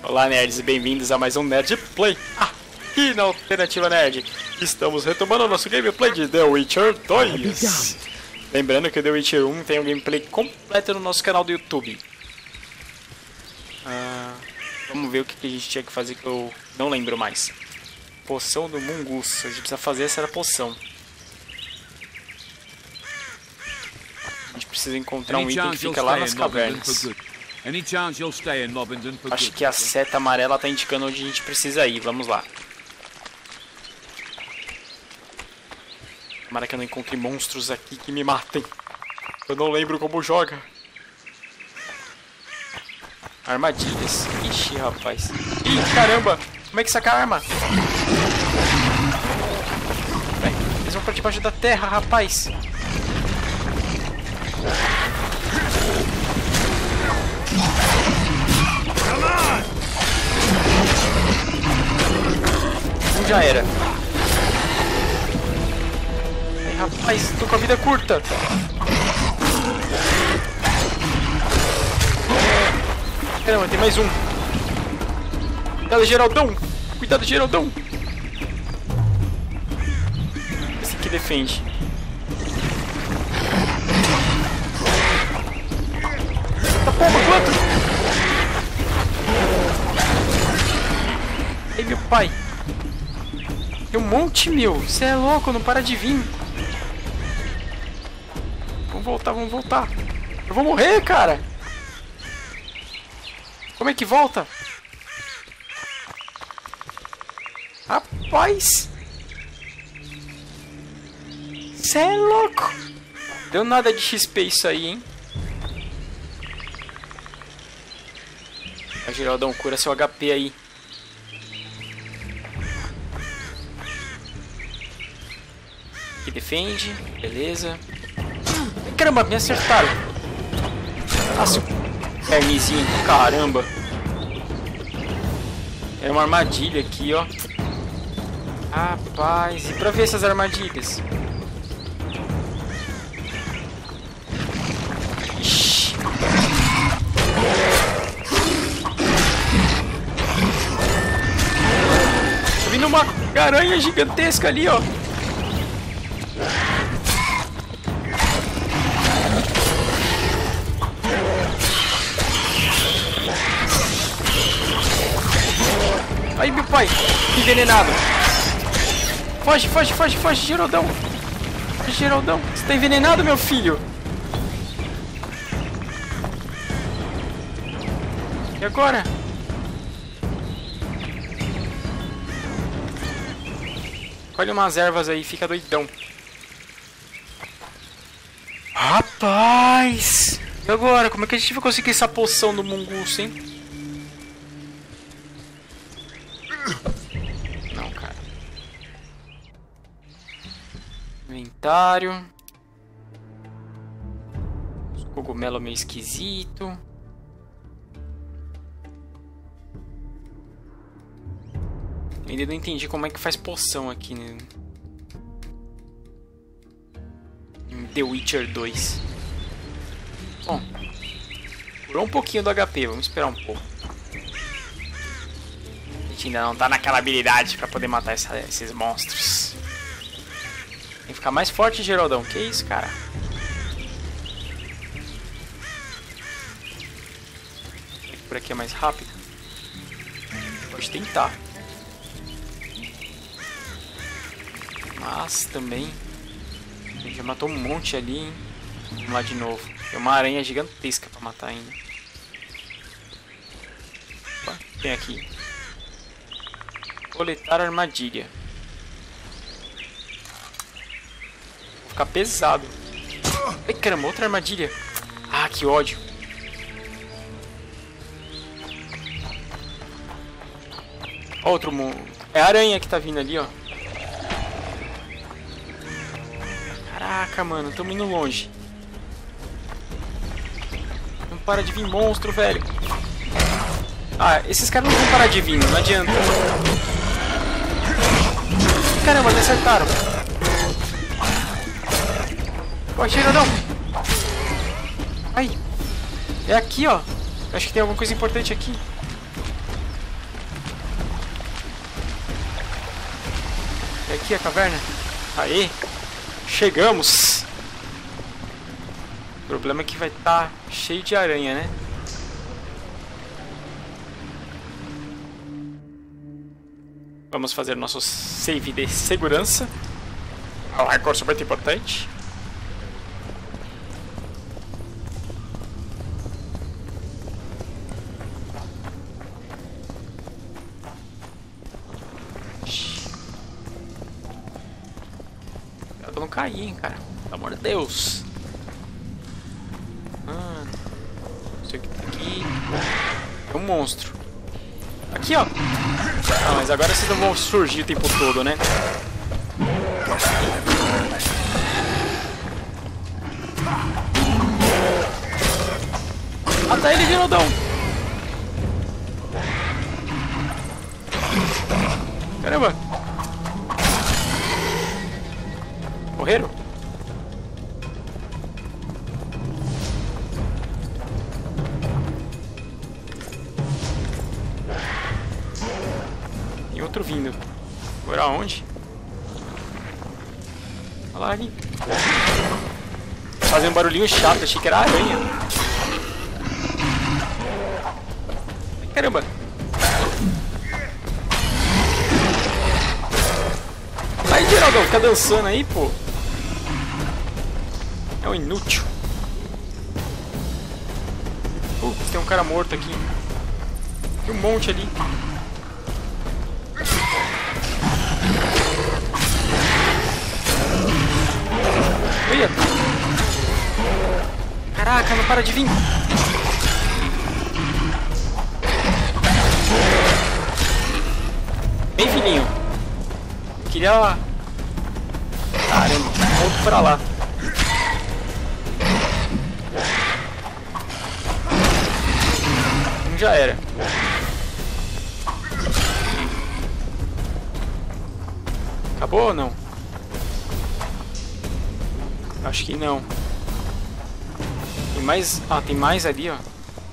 Olá, nerds, e bem-vindos a mais um Nerd Play. Aqui na Alternativa Nerd, estamos retomando o nosso gameplay de The Witcher 2. Lembrando que o The Witcher 1 tem um gameplay completo no nosso canal do YouTube. Vamos ver o que a gente tinha que fazer, que eu não lembro mais. Poção do Mungus. A gente precisa fazer essa poção. A gente precisa encontrar um item que fica lá nas cavernas. Acho que a seta amarela está indicando onde a gente precisa ir. Vamos lá. Tomara que eu não encontre monstros aqui que me matem. Eu não lembro como joga. Armadilhas. Ixi, rapaz. Ih, caramba. Como é que saca a arma? Eles vão pra debaixo da terra, rapaz. Já era. Ai, rapaz, tô com a vida curta. Caramba, tem mais um. Cuidado, Geraldão. Cuidado, Geraldão. Esse aqui defende. Tá pomba, quanto? Ei, meu pai. Tem um monte, meu. Você é louco, não para de vir. Vamos voltar, vamos voltar. Eu vou morrer, cara. Como é que volta? Rapaz. Você é louco. Deu nada de XP isso aí, hein? A Geraldão, cura seu HP aí. Que defende, beleza. Caramba, me acertaram. Nossa, carnezinho, caramba. É uma armadilha aqui, ó. Rapaz, e pra ver essas armadilhas? Ixi. Tô vindo uma aranha gigantesca ali, ó. Aí, meu pai, envenenado. Foge, foge, foge, foge, Geraldão. Geraldão, você tá envenenado, meu filho. E agora? Colhe umas ervas aí, fica doidão. Rapaz! E agora? Como é que a gente vai conseguir essa poção do Mungus, hein? Não, cara. Inventário. Os cogumelos meio esquisito. Ainda não entendi como é que faz poção aqui, né? Em The Witcher 2. Bom, curou um pouquinho do HP, vamos esperar um pouco. A gente ainda não tá naquela habilidade pra poder matar esses monstros. Tem que ficar mais forte, Geraldão. Que isso, cara? Por aqui é mais rápido. Pode tentar. Mas também a gente já matou um monte ali, hein? Vamos lá de novo. Tem uma aranha gigantesca pra matar ainda. Opa, tem aqui. Coletar armadilha. Vou ficar pesado. Ai, caramba, outra armadilha. Ah, que ódio. Outro mundo. É a aranha que tá vindo ali, ó. Caraca, mano, tamo indo longe. Não para de vir monstro, velho. Ah, esses caras não vão parar de vir, não adianta. Caramba, me acertaram. Pô, chega não. Ai. É aqui, ó. Acho que tem alguma coisa importante aqui. É aqui a caverna. Aê! Chegamos! O problema é que vai estar cheio de aranha, né? Vamos fazer nosso save de segurança. Um recurso muito importante. Eu não caí, hein, cara. Pelo amor de Deus. Isso aqui tá aqui. É um monstro. Aqui, ó. Ah, mas agora vocês não vão surgir o tempo todo, né? Mata ele, Geraldão. Caramba. Morreram? Tem outro vindo. Agora aonde? Olha lá ali. Fazendo um barulhinho chato, achei que era aranha. Caramba. Vai, Geraldão, fica dançando aí, pô. É um inútil. Tem um cara morto aqui. Tem um monte ali. Olha. Caraca, não para de vir. Bem filhinho. Queria... Caramba, outro pra lá. Já era. Acabou ou não? Acho que não. Tem mais... Ah, tem mais ali, ó.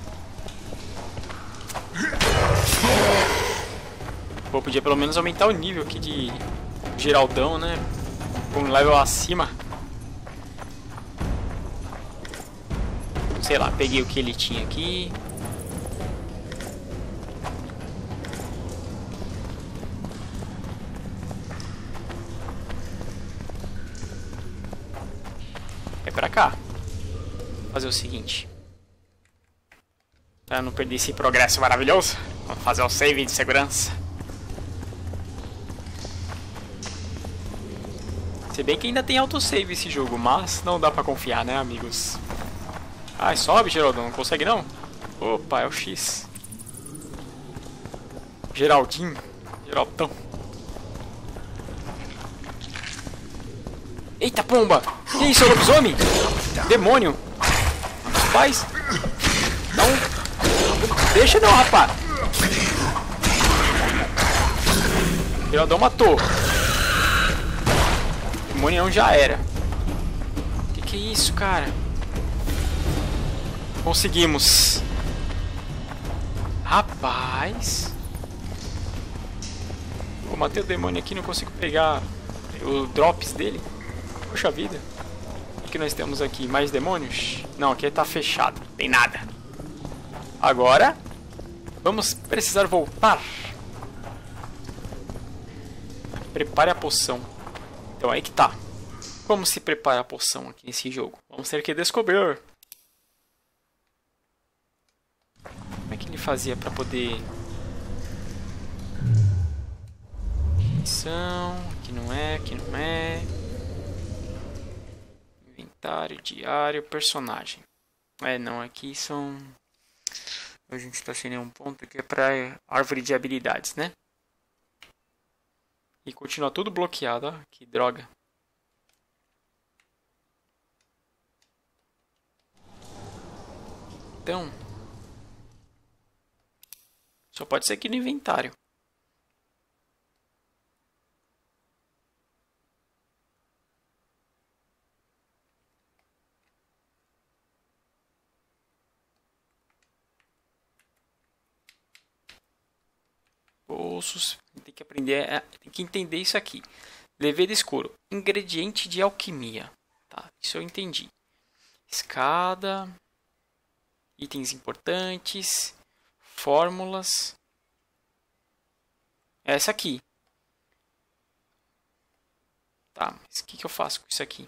Pô, podia pelo menos aumentar o nível aqui de Geraldão, né? Com um level acima. Sei lá, peguei o que ele tinha aqui. Pra cá. Vou fazer o seguinte. Pra não perder esse progresso maravilhoso, vamos fazer o save de segurança. Se bem que ainda tem autosave esse jogo, mas não dá pra confiar, né, amigos? Ai, sobe, Geraldão. Não consegue, não? Opa, é o X. Geraldinho. Geraldão. Eita, pomba! Que isso, é lobisomem? Demônio! Rapaz! Não deixa não, rapaz! Geraldão matou. Demônio já era. Que é isso, cara? Conseguimos. Rapaz! Vou matei o demônio aqui, não consigo pegar o drops dele. Poxa vida. O que nós temos aqui? Mais demônios? Não, aqui tá fechado. Tem nada. Agora, vamos precisar voltar. Prepare a poção. Então, aí que tá. Como se prepara a poção aqui nesse jogo? Vamos ter que descobrir. Como é que ele fazia pra poder... Missão. Aqui não é, aqui não é... Inventário, diário, personagem. É, não, aqui são... A gente tá sem nenhum ponto, aqui é pra árvore de habilidades, né? E continua tudo bloqueado, ó. Que droga. Então... Só pode ser aqui no inventário. Bolsos. Tem que aprender, tem que entender isso aqui. Levedo escuro. Ingrediente de alquimia. Tá, isso eu entendi. Escada. Itens importantes. Fórmulas. Essa aqui. Tá, mas o que eu faço com isso aqui?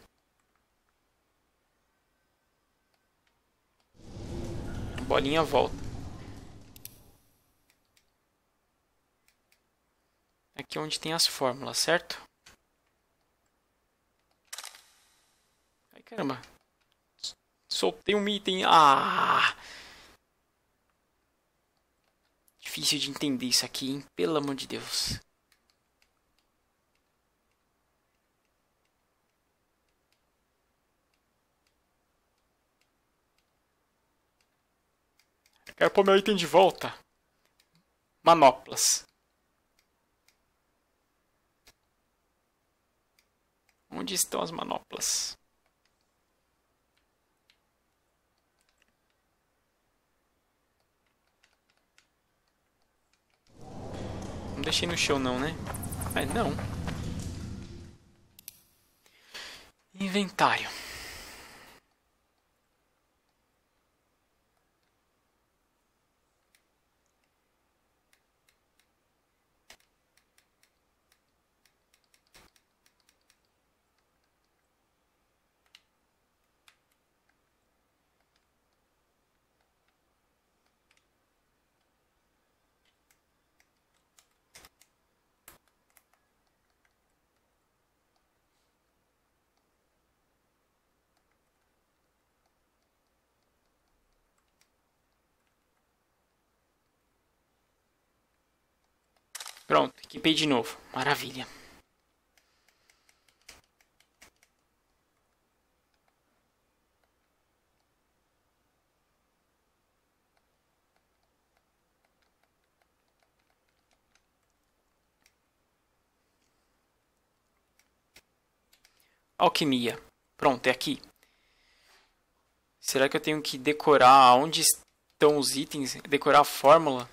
A bolinha volta. Aqui é onde tem as fórmulas, certo? Ai, caramba. Soltei um item. Ah! Difícil de entender isso aqui, hein? Pelo amor de Deus. Quero pôr meu item de volta. Manoplas. Onde estão as manoplas? Não deixei no chão não, né? É, não. Inventário. Pronto, equipei de novo. Maravilha. Alquimia. Pronto, é aqui. Será que eu tenho que decorar onde estão os itens? Decorar a fórmula?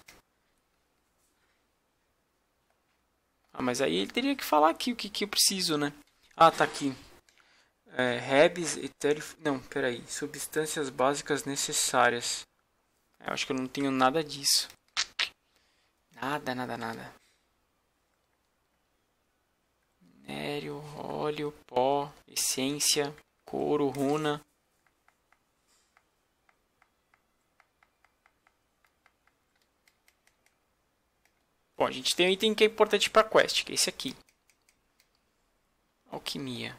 Ah, mas aí ele teria que falar aqui o que eu preciso, né? Ah, tá aqui. Rebs, etéreo... Não, peraí. Substâncias básicas necessárias. Eu acho que eu não tenho nada disso. Nada, nada, nada. Minério, óleo, pó, essência, couro, runa. Bom, a gente tem um item que é importante para quest, que é esse aqui. Alquimia.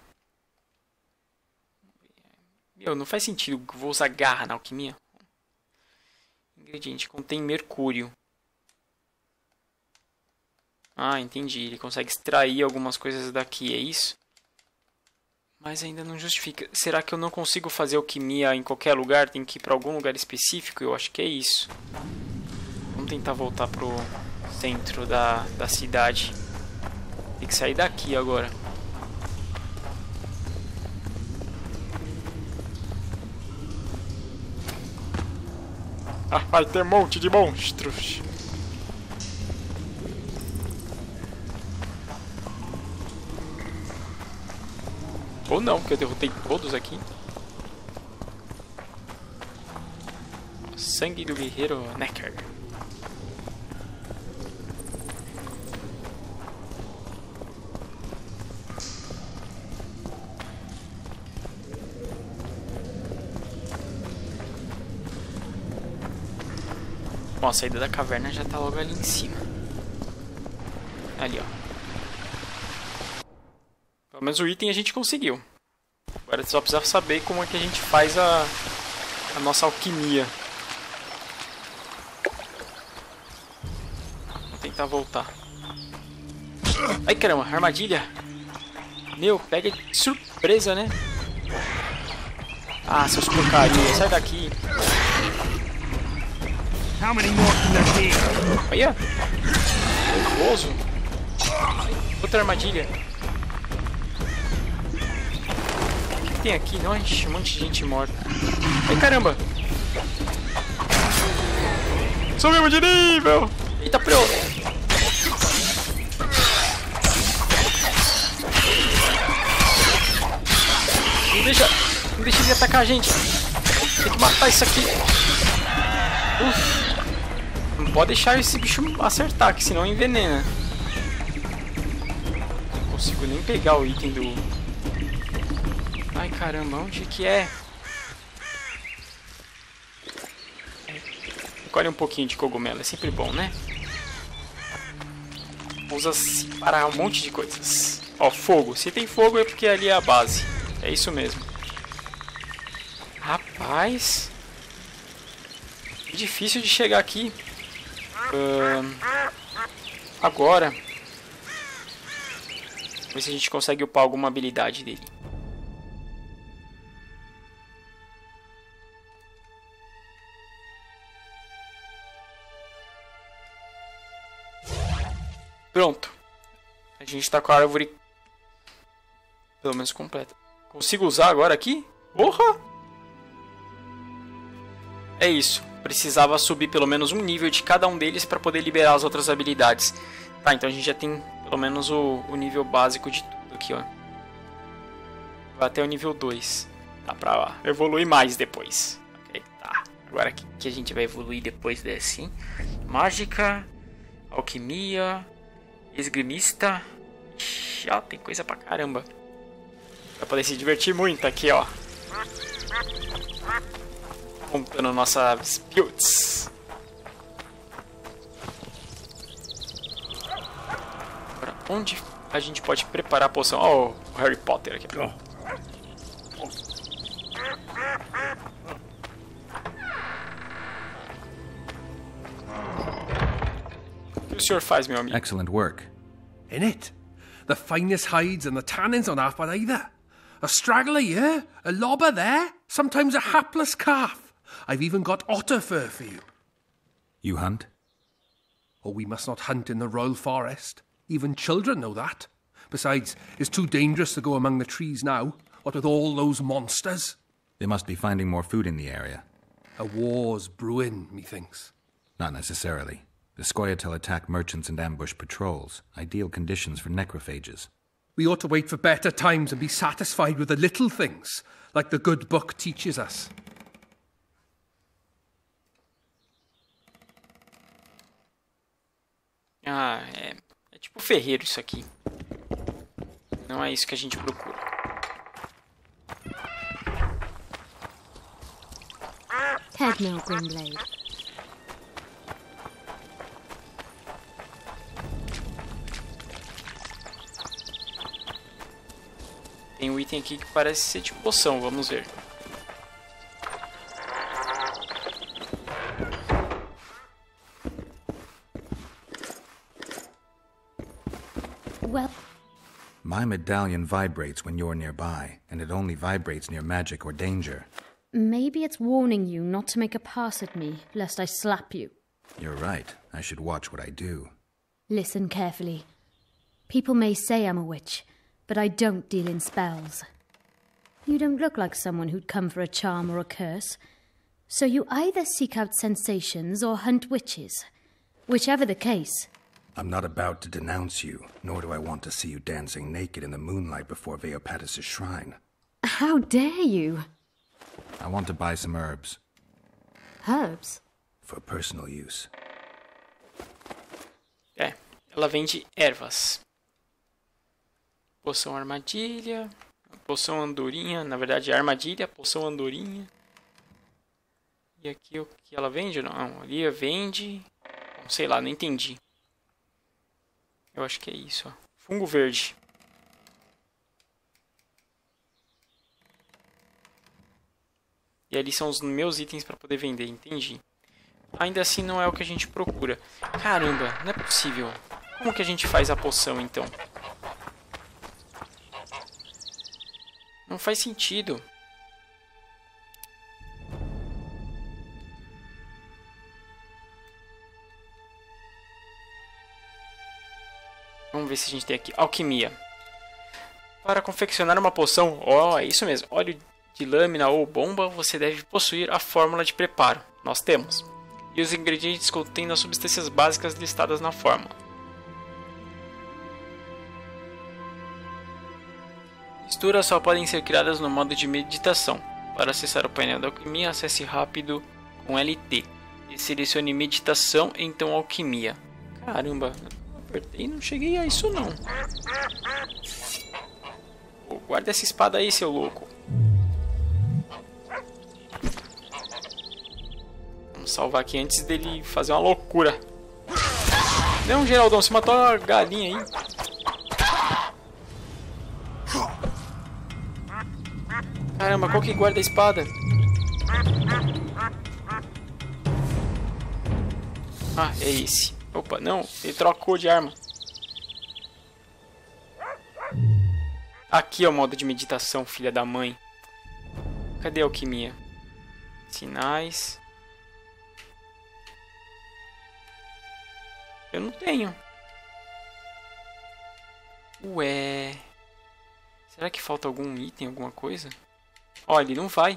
Meu, não faz sentido que eu vou usar garra na alquimia. Ingrediente contém mercúrio. Ah, entendi. Ele consegue extrair algumas coisas daqui, é isso? Mas ainda não justifica. Será que eu não consigo fazer alquimia em qualquer lugar? Tem que ir para algum lugar específico? Eu acho que é isso. Vamos tentar voltar pro centro da cidade. Tem que sair daqui agora. Ah, vai ter um monte de monstros. Ou não, que eu derrotei todos aqui. Sangue do guerreiro Necker. Bom, a saída da caverna já tá logo ali em cima. Ali, ó. Pelo menos o item a gente conseguiu. Agora só precisa saber como é que a gente faz a nossa alquimia. Vou tentar voltar. Ai, caramba, armadilha. Meu, pega de surpresa, né? Ah, seus porcaria, sai daqui. Olha! Nervoso! Outra armadilha! O que tem aqui? Nossa, um monte de gente morta. Ai, caramba! Subimos de nível! Eita, pro! cá, gente. Tem que matar isso aqui. Não pode deixar esse bicho acertar, que senão envenena. Não consigo nem pegar o item do... Ai, caramba, onde que é? Recolhe um pouquinho de cogumelo, é sempre bom, né? Usa-se para um monte de coisas. Ó, fogo. Se tem fogo é porque ali é a base. É isso mesmo. Rapaz. Que difícil de chegar aqui. Agora. Vamos ver se a gente consegue upar alguma habilidade dele. Pronto. A gente tá com a árvore pelo menos completa. Consigo usar agora aqui? Porra! É isso. Precisava subir pelo menos um nível de cada um deles para poder liberar as outras habilidades. Tá, então a gente já tem pelo menos o nível básico de tudo aqui, ó. Vai até o nível 2. Dá pra evoluir mais depois. Ok, tá. Agora aqui que a gente vai evoluir depois desse, hein? Mágica, alquimia, esgrimista. Ixi, ó, tem coisa pra caramba. Vai poder se divertir muito aqui, ó. Montando nossas builds. Agora, onde a gente pode preparar a poção? Ó, o Harry Potter aqui. O que o senhor faz, meu amigo? Excellent work. In it. The finest hides and the tannins on half by either. A straggler here, a lobber there, sometimes a hapless calf. I've even got otter fur for you. You hunt? Oh, we must not hunt in the royal forest. Even children know that. Besides, it's too dangerous to go among the trees now, what with all those monsters. They must be finding more food in the area. A war's brewing, methinks. Not necessarily. The Scoia'tael attack merchants and ambush patrols. Ideal conditions for necrophages. We ought to wait for better times and be satisfied with the little things, like the good book teaches us. Ah, é tipo ferreiro isso aqui. Não é isso que a gente procura. Headmill, Grimblade. Tem um item aqui que parece ser de poção, vamos ver. Well, My medallion vibrates when you're nearby, and it only vibrates near magic or danger. maybe it's warning you not to make a pass at me, lest I slap you. You're right. I should watch what I do. Listen carefully. People may say I'm a witch, but I don't deal in spells. You don't look like someone who'd come for a charm or a curse. So you either seek out sensations or hunt witches. Whichever the case. I'm not about to denounce you, nor do I want to see you dancing naked in the moonlight before Veopatis' shrine. How dare you? I want to buy some herbs. Herbs? For personal use. É, ela vende ervas. Poção armadilha, poção andorinha, na verdade é armadilha, poção andorinha. E aqui o que ela vende? Não, ali vende, não sei lá, não entendi. Eu acho que é isso, ó. Fungo verde. E ali são os meus itens para poder vender, entendi. Ainda assim não é o que a gente procura. Caramba, não é possível. Como que a gente faz a poção então? Não faz sentido. Vamos ver se a gente tem aqui. Alquimia. Para confeccionar uma poção, é isso mesmo. Óleo de lâmina ou bomba, você deve possuir a fórmula de preparo. Nós temos. E os ingredientes contêm as substâncias básicas listadas na fórmula. Misturas só podem ser criadas no modo de meditação. Para acessar o painel da alquimia, acesse rápido com LT. E selecione meditação, então alquimia. Caramba, apertei e não cheguei a isso não. Pô, guarda essa espada aí, seu louco. Vamos salvar aqui antes dele fazer uma loucura. Não, Geraldão, você matou a galinha aí. Caramba, qual que guarda a espada? Ah, é esse. Opa, não, ele trocou de arma. Aqui é o modo de meditação, filha da mãe. Cadê a alquimia? Sinais. Eu não tenho. Ué. Será que falta algum item, alguma coisa? Olha, ele não vai.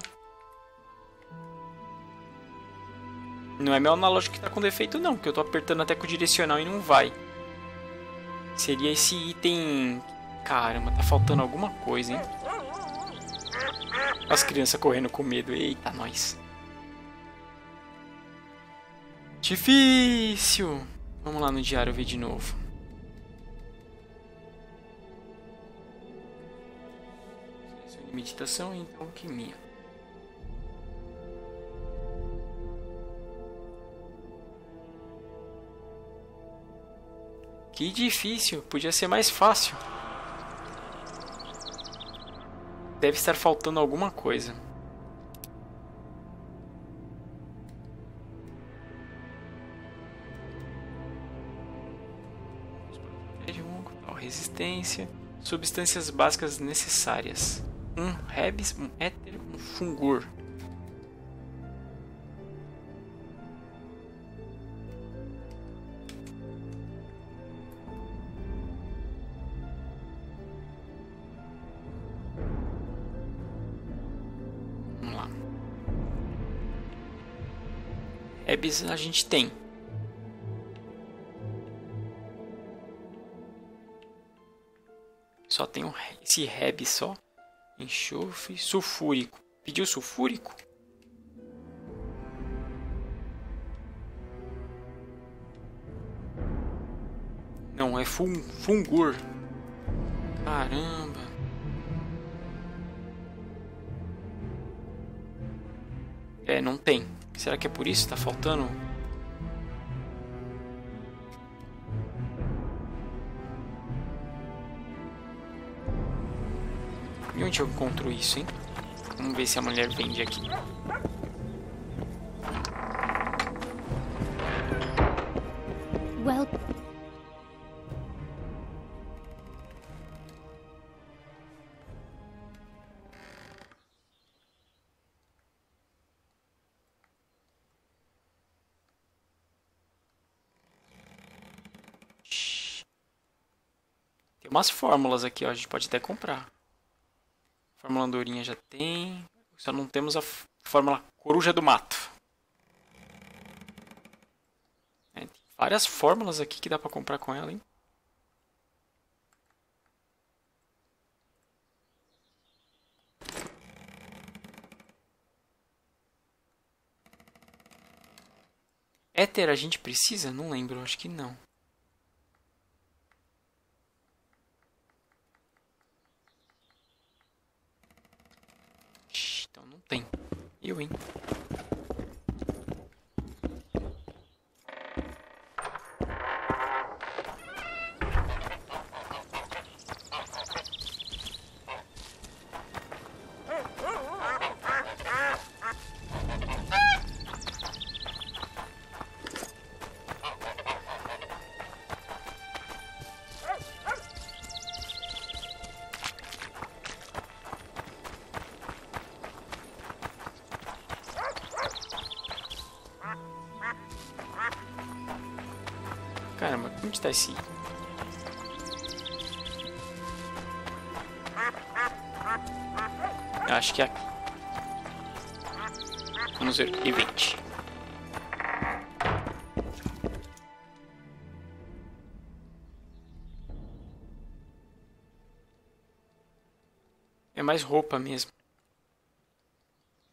Não é meu analógico que tá com defeito não, porque eu tô apertando até com o direcional e não vai. Seria esse item... Caramba, tá faltando alguma coisa, hein? As crianças correndo com medo. Eita, nós. Difícil. Vamos lá no diário ver de novo. Meditação e então alquimia. Que difícil, podia ser mais fácil. Deve estar faltando alguma coisa. Resistência. Substâncias básicas necessárias. Um Rebis, um Éter, um Fungur. Vamos lá. Rebis a gente tem. Só tem esse Rebis só. Enxofre, sulfúrico. Pediu sulfúrico? Não, é fungur. Caramba. É, não tem. Será que é por isso que tá faltando? E onde eu encontro isso, hein? Vamos ver se a mulher vende aqui. Well... Tem umas fórmulas aqui, ó. A gente pode até comprar. Fórmula andorinha já tem. Só não temos a fórmula coruja do mato. Tem várias fórmulas aqui que dá pra comprar com ela, hein? Éter a gente precisa? Não lembro, acho que não. Então não tem. Eu, hein? Caramba, onde está esse? Acho que é aqui. Vamos ver. Event. É mais roupa mesmo.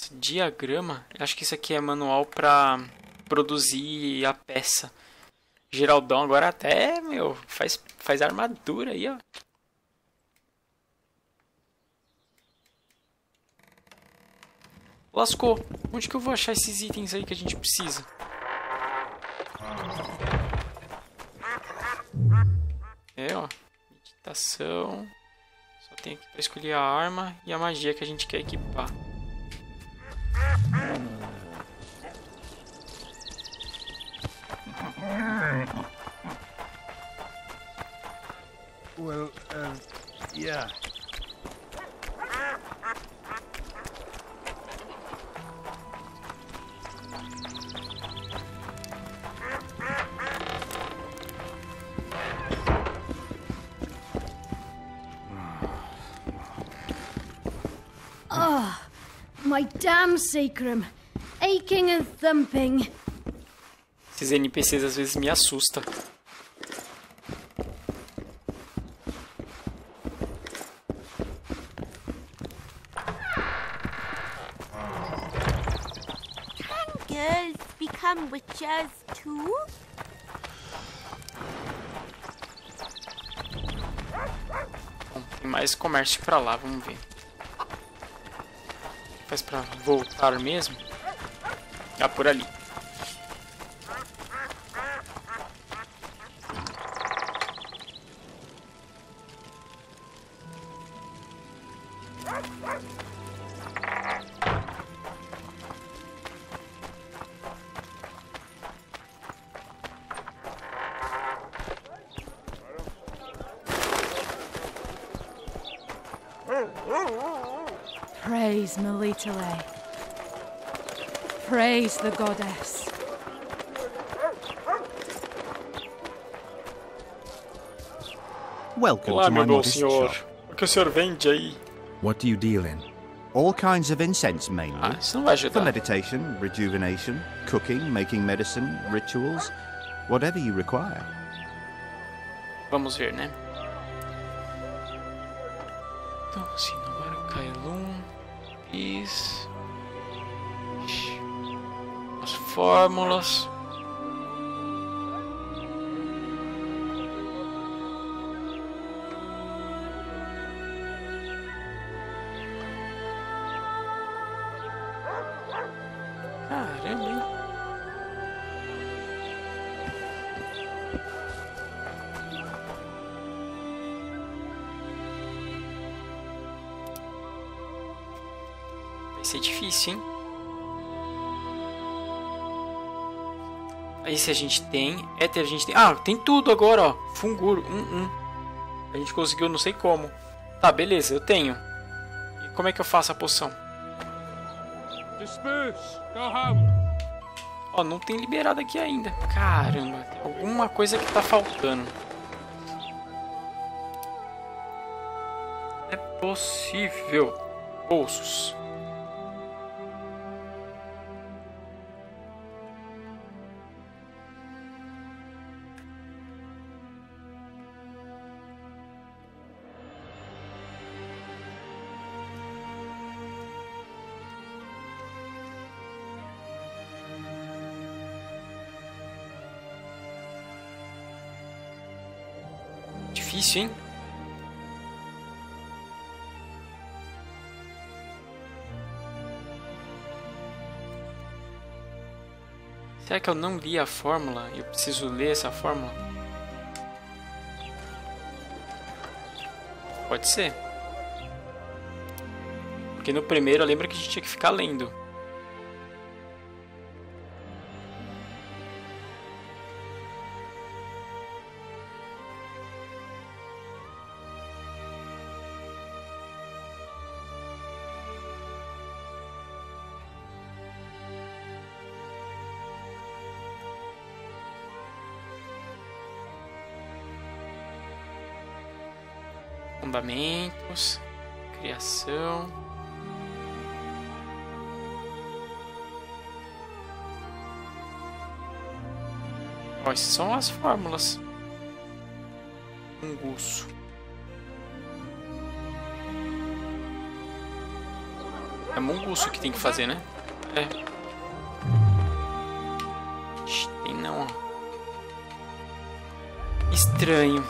Diagrama? Acho que isso aqui é manual pra produzir a peça. Geraldão agora até, meu, faz armadura aí, ó. Lascou. Onde que eu vou achar esses itens aí que a gente precisa? É, ó. Meditação. Só tem aqui pra escolher a arma e a magia que a gente quer equipar. Well, yeah. Oh, my damn sacrum. Aching and thumping. Esses NPCs às vezes me assustam. Girls become witches too? Bom, tem mais comércio pra lá, vamos ver. Faz pra voltar mesmo? Ah, por ali. Praise Melitele. Praise the goddess. Welcome Olá, to my meu bom modest senhor. shop. O que o senhor vende aí? What do you deal in? All kinds of incense mainly. Ah, isso não vai For ajudar. meditation, rejuvenation, cooking, making medicine, rituals, whatever you require. Vamos ver, né? Então, assim, agora o Kaelum. Isso. As fórmulas. Caramba, hein? Vai ser difícil, hein? Aí se a gente tem... Éter a gente tem... Ah, tem tudo agora, ó. Funguro. A gente conseguiu não sei como. Tá, beleza, eu tenho. E como é que eu faço a poção? Disperse! Go home! Ó, não tem liberado aqui ainda. Caramba, tem alguma coisa que tá faltando. É possível. Bolsos. Difícil, hein? Será que eu não li a fórmula? Eu preciso ler essa fórmula? Pode ser. Porque no primeiro eu lembro que a gente tinha que ficar lendo. Fundamentos, criação. Ó, essas são as fórmulas. Funguço. É Munguço que tem que fazer, né? É. Ixi, tem não, ó. Estranho.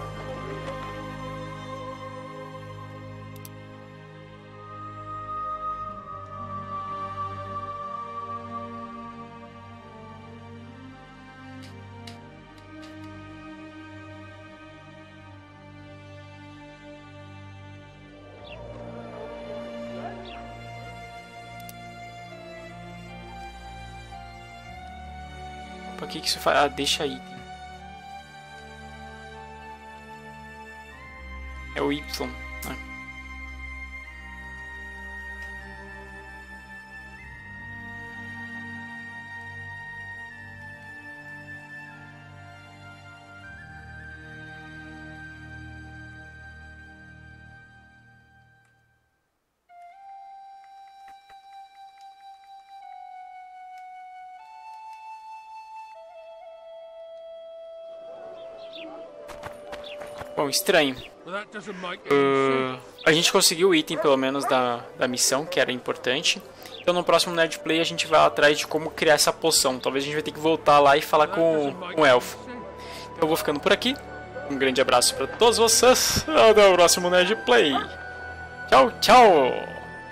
Pra que isso faz? Ah, deixa aí. É o Y. Ah. Bom, estranho. A gente conseguiu o item, pelo menos, da missão, que era importante. Então no próximo Nerd Play a gente vai atrás de como criar essa poção. Talvez a gente vai ter que voltar lá e falar com o elfo. Então eu vou ficando por aqui. Um grande abraço para todos vocês. Até o próximo Nerd Play. Tchau, tchau!